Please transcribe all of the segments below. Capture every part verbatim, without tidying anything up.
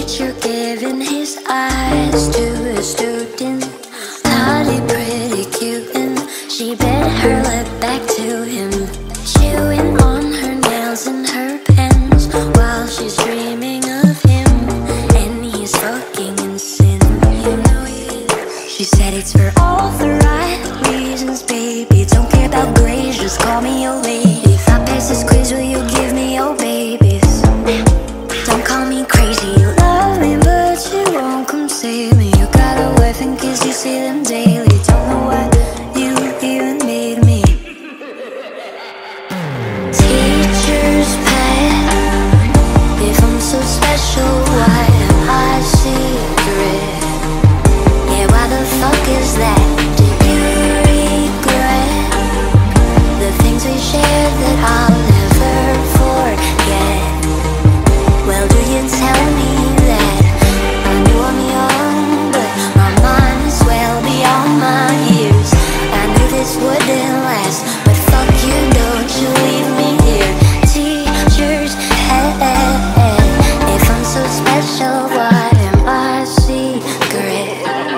teacher giving his eyes to a student. Naughty, pretty cute, and she bit her lip back to him, chewing on her nails and her pens while she's dreaming of him. And he's fucking in sin, you know he is. She said it's for all the right reasons, baby. Don't care about grades, just call me your lady. If I pass this quiz, will you give me your babies? Don't call me crazy, you love me but you won't come save me. You got a wife and kids, you see them daily. Don't know why you even made me. Teacher's pet, if I'm so special, why am I secret? Yeah, why the fuck is that? Do you regret the things we shared that I'll never forget? Well, do you tell me that I knew I'm young, but my mind is well beyond my years? I knew this wouldn't last, but fuck you, don't you leave me here. Teacher's head, if I'm so special, why am I secret?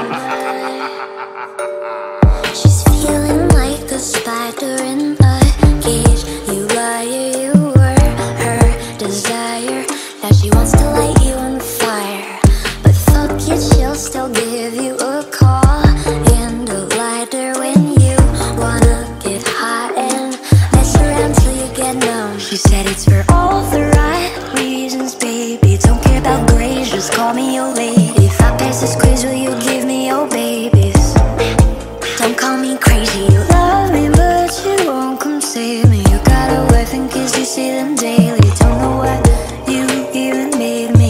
She's feeling like a spider in a cage. You liar, you were her desire. Now she wants to light you on fire, but fuck it, she'll still give you a call and a lighter when you wanna get hot and mess around till you get numb. She said it's for all the right reasons, baby. Don't care about grades, just call me your lady. If I pass this quiz, will you give me your babies? Don't call me crazy, you love me but you won't come save me. You got a wife and kids, you see them daily. Don't know why you even made me.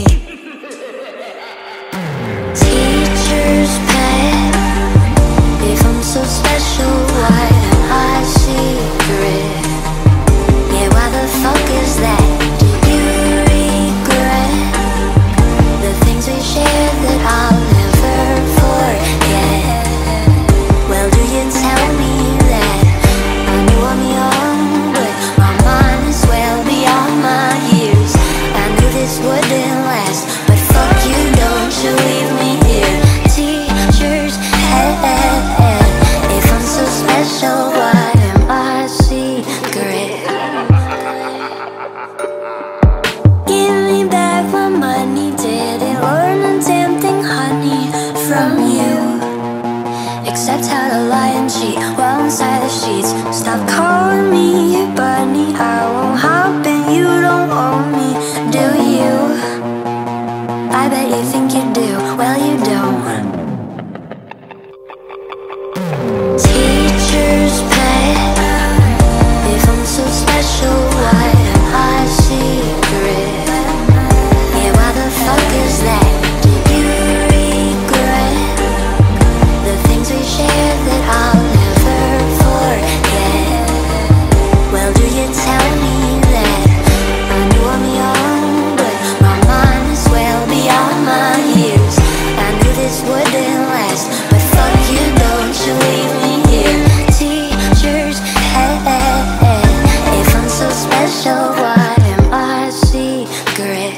Teacher's pet, if I'm so special, why am I secret? Yeah, why the fuck is that? Do you regret the things we shared that I'll never forget? Well, do you tell me that I knew I'm young, but my mind is well beyond my years? I knew this wouldn't last, but fuck you, don't you leave me here. Teacher's head, if I'm so special, why am I secret? Give me back my money, didn't learn a damn thing, honey, from you, except how to lie and cheat while inside the sheets. Stop calling me your bunny, I won't hop in, you don't own me, do you? I bet you think you do, well you don't. Teacher's pet, if I'm so special, why am I secret? Yeah, why the fuck is that? Do you regret the things we shared that I'll never forget? Well, do you tell me that I knew I'm young, but my mind is well beyond my years? I knew this wouldn't last, but fuck you, don't you leave me here. Teacher's head, if I'm so special, why am I secret?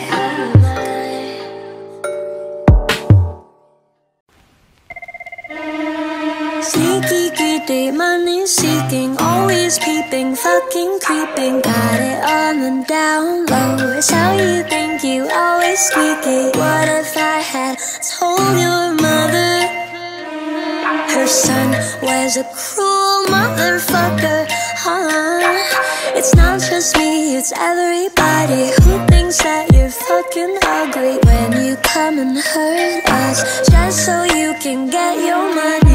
Sneaky, greedy, money seeking, always peeping, fucking creeping. Got it on the down low, it's how you think, you always squeaky. What if I had told your mother her son was a cruel motherfucker? Huh? It's not just me, it's everybody who thinks that you're fucking ugly when you come and hurt us just so you can get your money.